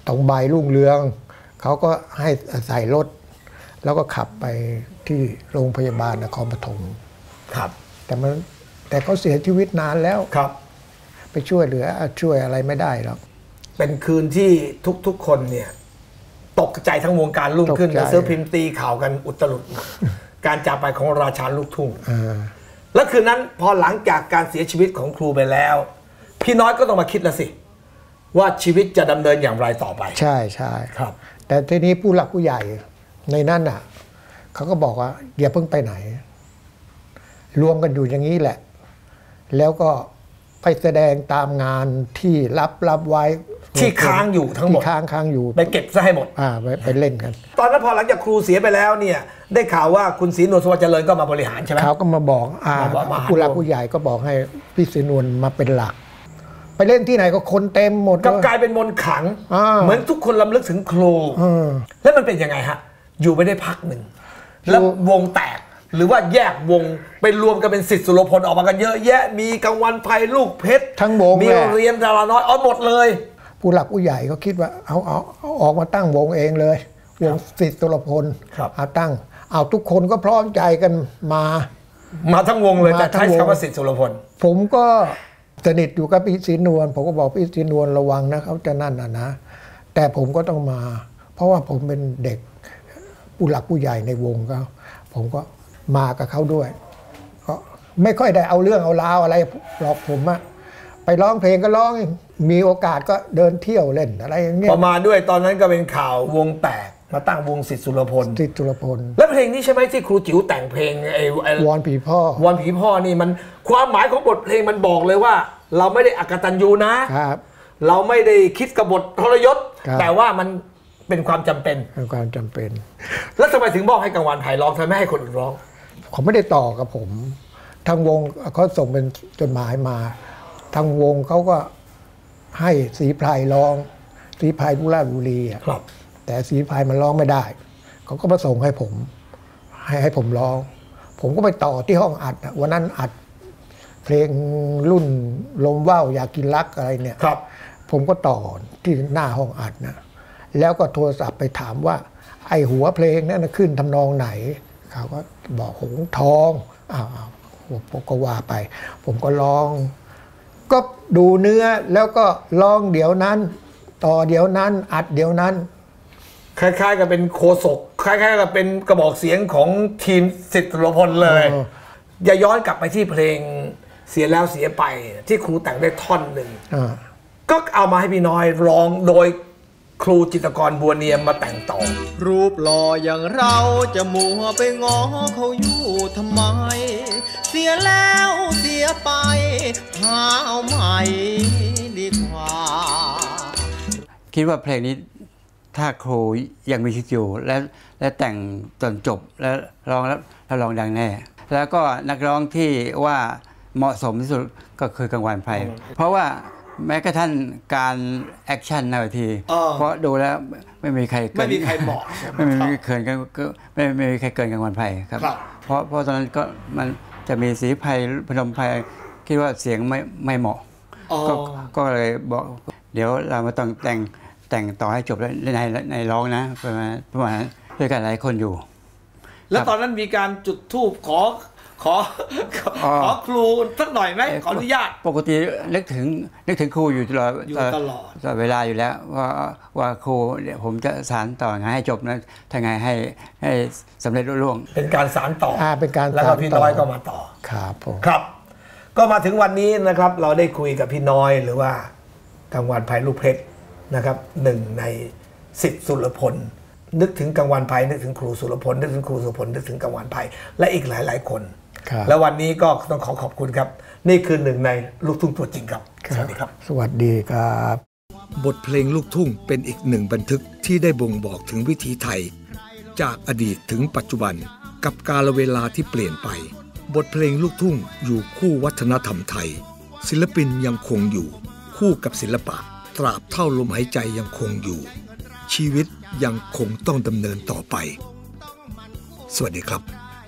ตรงใบรุ่งเรืองเขาก็ให้ใส่รถแล้วก็ขับไปที่โรงพยาบาลนครปฐมครับแต่เขาเสียชีวิตนานแล้วครับไปช่วยเหลือช่วยอะไรไม่ได้หรอกเป็นคืนที่ทุกคนเนี่ยตกใจทั้งวงการรุ่งขึ้นตกใจหนังสือพิมพ์ตีข่าวกันอุตลุด การจากไปของราชาลูกทุ่งอ่าและคืนนั้นพอหลังจากการเสียชีวิตของครูไปแล้ว พี่น้อยก็ต้องมาคิดแล้วสิว่าชีวิตจะดำเนินอย่างไรต่อไปใช่ใช่ครับแต่ทีนี้ผู้หลักผู้ใหญ่ในนั้นน่ะเขาก็บอกว่าอย่าเพิ่งไปไหน รวมกันอยู่อย่างนี้แหละ แล้วก็ไปแสดงตามงานที่รับไว้ที่ค้างอยู่ทั้งหมดที่ค้างอยู่ไปเก็บซะให้หมดไปเล่นกันตอนนั้นพอหลังจากครูเสียไปแล้วเนี่ยได้ข่าวว่าคุณศรีนวลสวัสดิ์เจริญก็มาบริหารใช่ไหมเขาก็มาบอกมาผู้หลักผู้ใหญ่ก็บอกให้พี่ศรีนวลมาเป็นหลัก ไปเล่นที่ไหนก็คนเต็มหมดก็กลายเป็นมนต์ขลังอ่าเหมือนทุกคนรำลึกถึงครู แล้วมันเป็นยังไงฮะอยู่ไม่ได้พักหนึ่งแล้ววงแตกหรือว่าแยกวงไปรวมกันเป็นศิษย์สุรพลออกมากันเยอะแยะมีกังวันไพลูกเพชรทั้งวงมีแหละเรียนดาราน้อยหมดเลยผู้หลักผู้ใหญ่ก็คิดว่าเอาออกมาตั้งวงเองเลย วงศิษย์สุรพลครับเอาตั้งเอาทุกคนก็พร้อมใจกันมามาทั้งวงเลยมาแต่ทั้ใช้งวงคำว่าศิษย์สุรพลผมก็สนิทอยู่กับพี่ศรีนวลผมก็บอกพี่ศรีนวลระวังนะเขาจะนั่นนะแต่ผมก็ต้องมา เพราะว่าผมเป็นเด็กผู้หลักผู้ใหญ่ในวงเขาผมก็มากับเขาด้วยก็ไม่ค่อยได้เอาเรื่องเอาราวอะไรหรอกผมอะไปร้องเพลงก็ร้องมีโอกาสก็เดินเที่ยวเล่นอะไรอย่างเงี้ยประมาณด้วยตอนนั้นก็เป็นข่าววงแตกมาตั้งวงศิษย์สุรพลศิษย์สุรพลแล้วเพลงนี้ใช่ไหมที่ครูจิ๋วแต่งเพลงไอ้วอนผีพ่อวอนผีพ่อนี่มันความหมายของบทเพลงมันบอกเลยว่า เราไม่ได้อกตัญญูนะครับเราไม่ได้คิดกบฏทรยศครับแต่ว่ามันเป็นความจำเป็นเป็นความจำเป็นแล้วทำไมถึงบอกให้กังวานไผ่ร้องทำไมไม่ให้คนอื่นร้องเขาไม่ได้ต่อกับผมทางวงเขาส่งเป็นจดหมายมาทางวงเขาก็ให้ศรีไพรร้องศรีไพรผู้ราชบุรีอะครับแต่ศรีไพรมันร้องไม่ได้เขาก็มาส่งให้ผม ให้ผมร้อง ผมก็ไปต่อที่ห้องอัดอะวันนั้นอัดเพลงรุ่นลมว่าวอยากกินรักอะไรเนี่ยครับผมก็ต่อที่หน้าห้องอัดนะแล้วก็โทรศัพท์ไปถามว่า ไอ้หัวเพลงนั้นขึ้นทำนองไหนเขาก็บอกหงส์ทองผมก็ว่าไป ผมก็ร้อง ก็ดูเนื้อแล้วก็ร้องเดี๋ยวนั้น ต่อเดี๋ยวนั้น อัดเดี๋ยวนั้นคล้ายๆกับเป็นโคศกคล้ายๆกับเป็นกระบอกเสียงของทีมศิษย์สุรพลเลย อย่าย้อนกลับไปที่เพลงเสียแล้วเสียไปที่ครูแต่งได้ท่อนหนึ่งก็เอามาให้พี่น้อยร้องโดยครูจิตรกรบัวเนียมมาแต่งต่อรูปหล่ออย่างเราจะมัวไปง้อเขาอยู่ทำไม เสียแล้วเสียไปหาเอาใหม่ดีกว่าคิดว่าเพลงนี้ถ้าครูยังมีชีวิตอยู่และแต่งจนจบแล้วร้องแล้วร้องดังแน่ แล้วก็นักร้องที่ว่าเหมาะสมที่สุดก็คือกังวานไพรเพราะว่าแม้กระทั่งการแอคชั่นในเวทีเพราะดูแล้วไม่มีใครเหมาะไม่มีใครเกินกังวานไพรครับเพราะตอนนั้นก็มันจะมีศรีไพรพนมไพรคิดว่าเสียงไม่เหมาะก็เลยบอกเดี๋ยวเรามาต้องแต่งต่อให้จบแล้วในร้องนะประมาณนั้นด้วยกันหลายคนอยู่แล้วตอนนั้นมีการจุดธูปขอครูสักหน่อยไหมขออนุญาตปกตินึกถึงครูอยู่ตลอดเวลาอยู่แล้วว่าครูผมจะสานต่อไงให้จบนะถ้าไงให้สำเร็จรุ่ร่วงเป็นการสานต่อเป็นการแล้วก็พี่น้อยก็มาต่อครับผมครับก็มาถึงวันนี้นะครับเราได้คุยกับพี่น้อยหรือว่ากังวานไพลูกเพชรนะครับหนึ่งในศิษย์สุรพลนึกถึงกังวานไพนึกถึงครูสุรพลนึกถึงครูสุรพลนึกถึงกังวานไพและอีกหลายคนแล้ววันนี้ก็ต้องขอบคุณครับนี่คือหนึ่งในลูกทุ่งตัวจริงครับสวัสดีครับสวัสดีครับบทเพลงลูกทุ่งเป็นอีกหนึ่งบันทึกที่ได้บ่งบอกถึงวิถีไทยจากอดีตถึงปัจจุบันกับกาลเวลาที่เปลี่ยนไปบทเพลงลูกทุ่งอยู่คู่วัฒนธรรมไทยศิลปินยังคงอยู่คู่กับศิลปะตราบเท่าลมหายใจยังคงอยู่ชีวิตยังคงต้องดำเนินต่อไปสวัสดีครับ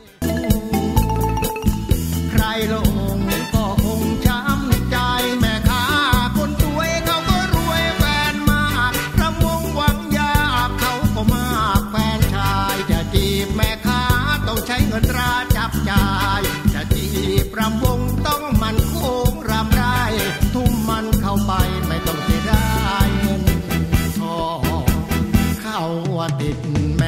ใครลงก็คงช้ำใจแม่ค้าคนสวยเขาก็รวยแฟนมากรำวงติด